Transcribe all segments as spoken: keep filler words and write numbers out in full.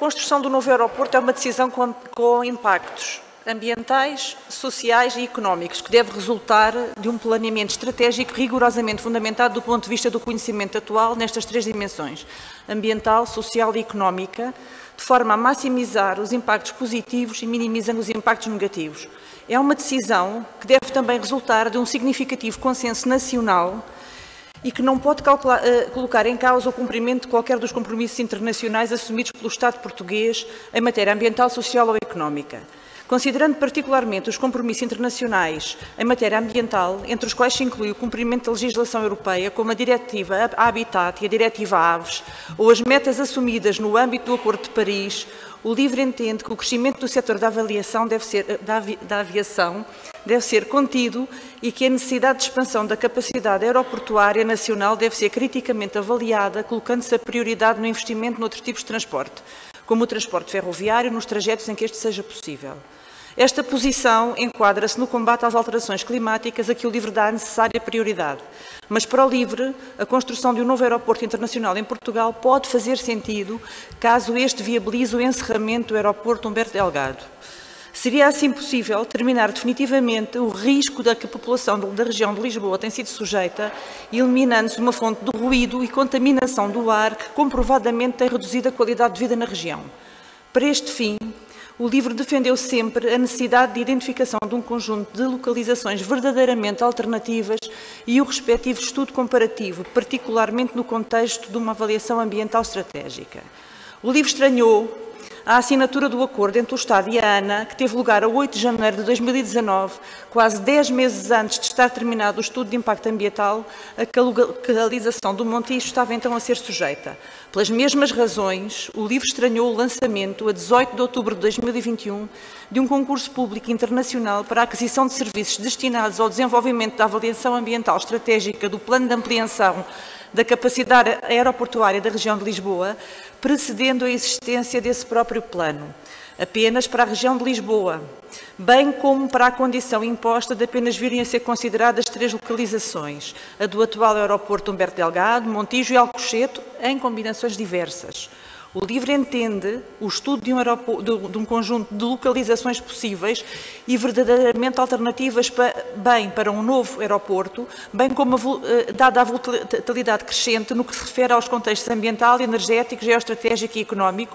construção do novo aeroporto é uma decisão com, com impactos ambientais, sociais e económicos, que deve resultar de um planeamento estratégico rigorosamente fundamentado do ponto de vista do conhecimento atual nestas três dimensões, ambiental, social e económica, de forma a maximizar os impactos positivos e minimizando os impactos negativos. É uma decisão que deve também resultar de um significativo consenso nacional e que não pode calcular, uh, colocar em causa o cumprimento de qualquer dos compromissos internacionais assumidos pelo Estado português em matéria ambiental, social ou económica. Considerando particularmente os compromissos internacionais em matéria ambiental, entre os quais se inclui o cumprimento da legislação europeia, como a Diretiva Habitat e a Diretiva Aves, ou as metas assumidas no âmbito do Acordo de Paris, o LIVRE entende que o crescimento do setor da, avaliação deve ser, da, avi, da aviação deve ser contido e que a necessidade de expansão da capacidade aeroportuária nacional deve ser criticamente avaliada, colocando-se a prioridade no investimento noutros tipos de transporte, como o transporte ferroviário, nos trajetos em que este seja possível. Esta posição enquadra-se no combate às alterações climáticas a que o LIVRE dá a necessária prioridade. Mas para o LIVRE, a construção de um novo aeroporto internacional em Portugal pode fazer sentido caso este viabilize o encerramento do aeroporto Humberto Delgado. Seria assim possível terminar definitivamente o risco da que a população da região de Lisboa tem sido sujeita, eliminando-se uma fonte de ruído e contaminação do ar que comprovadamente tem reduzido a qualidade de vida na região. Para este fim, o LIVRE defendeu sempre a necessidade de identificação de um conjunto de localizações verdadeiramente alternativas e o respectivo estudo comparativo, particularmente no contexto de uma avaliação ambiental estratégica. O LIVRE estranhou a assinatura do acordo entre o Estado e a ANA, que teve lugar a oito de janeiro de dois mil e dezanove, quase dez meses antes de estar terminado o estudo de impacto ambiental, a que a localização do Montijo estava então a ser sujeita. Pelas mesmas razões, o LIVRE estranhou o lançamento, a dezoito de outubro de dois mil e vinte e um, de um concurso público internacional para a aquisição de serviços destinados ao desenvolvimento da avaliação ambiental estratégica do Plano de Ampliação da capacidade aeroportuária da região de Lisboa, precedendo a existência desse próprio plano, apenas para a região de Lisboa, bem como para a condição imposta de apenas virem a ser consideradas três localizações, a do atual aeroporto Humberto Delgado, Montijo e Alcochete, em combinações diversas. O LIVRE entende o estudo de um, de um conjunto de localizações possíveis e verdadeiramente alternativas para, bem para um novo aeroporto, bem como a, dada a volatilidade crescente no que se refere aos contextos ambiental, energético, geoestratégico e económico,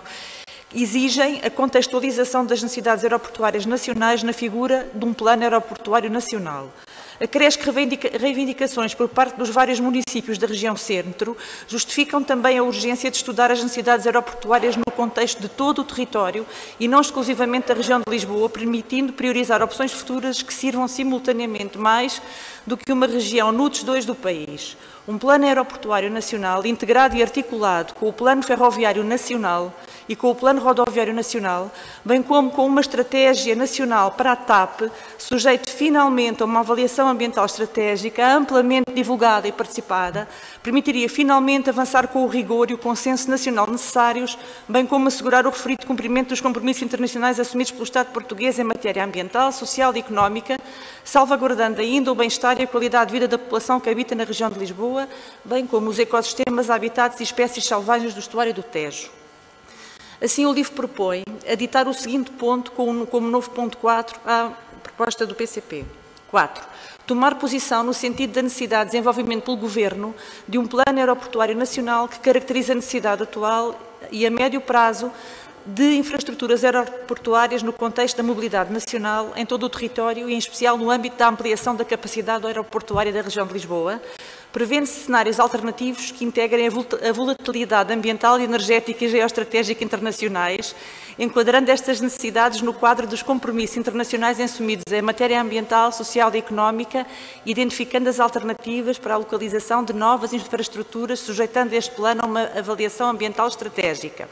exigem a contextualização das necessidades aeroportuárias nacionais na figura de um plano aeroportuário nacional. Acresce que reivindicações por parte dos vários municípios da região centro justificam também a urgência de estudar as necessidades aeroportuárias no contexto de todo o território e não exclusivamente da região de Lisboa, permitindo priorizar opções futuras que sirvam simultaneamente mais do que uma região N U T S dois do país. Um plano aeroportuário nacional integrado e articulado com o Plano Ferroviário Nacional e com o Plano Rodoviário Nacional, bem como com uma estratégia nacional para a TAP, sujeito finalmente a uma avaliação ambiental estratégica amplamente divulgada e participada, permitiria finalmente avançar com o rigor e o consenso nacional necessários, bem como assegurar o referido cumprimento dos compromissos internacionais assumidos pelo Estado português em matéria ambiental, social e económica, salvaguardando ainda o bem-estar e a qualidade de vida da população que habita na região de Lisboa, bem como os ecossistemas, habitats e espécies selvagens do estuário do Tejo. Assim, o LIVRE propõe aditar o seguinte ponto como, como novo ponto quatro à proposta do P C P. quatro. Tomar posição no sentido da necessidade de desenvolvimento pelo Governo de um plano aeroportuário nacional que caracterize a necessidade atual e a médio prazo de infraestruturas aeroportuárias no contexto da mobilidade nacional em todo o território e, em especial, no âmbito da ampliação da capacidade aeroportuária da região de Lisboa, prevendo-se cenários alternativos que integrem a volatilidade ambiental, energética e geoestratégica internacionais, enquadrando estas necessidades no quadro dos compromissos internacionais assumidos em matéria ambiental, social e económica, identificando as alternativas para a localização de novas infraestruturas, sujeitando este plano a uma avaliação ambiental estratégica.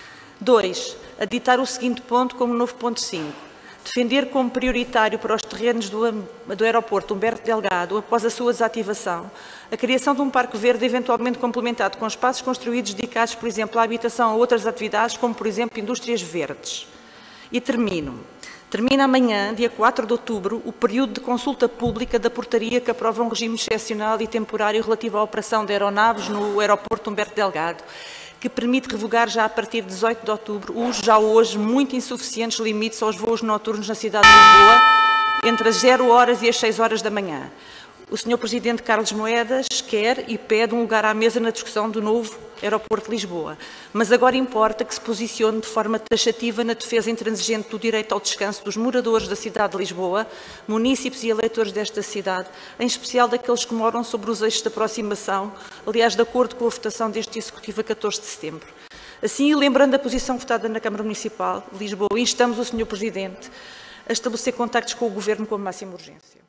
dois. Aditar o seguinte ponto como novo ponto cinco. Defender como prioritário para os terrenos do, do aeroporto Humberto Delgado, após a sua desativação, a criação de um parque verde eventualmente complementado com espaços construídos dedicados, por exemplo, à habitação ou outras atividades, como, por exemplo, indústrias verdes. E termino. Termina amanhã, dia quatro de outubro, o período de consulta pública da portaria que aprova um regime excepcional e temporário relativo à operação de aeronaves no aeroporto Humberto Delgado, que permite revogar já a partir de dezoito de outubro os já hoje muito insuficientes limites aos voos noturnos na cidade de Lisboa, entre as zero horas e as seis horas da manhã. O senhor Presidente Carlos Moedas quer e pede um lugar à mesa na discussão do novo aeroporto de Lisboa, mas agora importa que se posicione de forma taxativa na defesa intransigente do direito ao descanso dos moradores da cidade de Lisboa, munícipes e eleitores desta cidade, em especial daqueles que moram sobre os eixos de aproximação, aliás, de acordo com a votação deste Executivo a catorze de setembro. Assim, lembrando a posição votada na Câmara Municipal de Lisboa, instamos o senhor Presidente a estabelecer contactos com o Governo com a máxima urgência.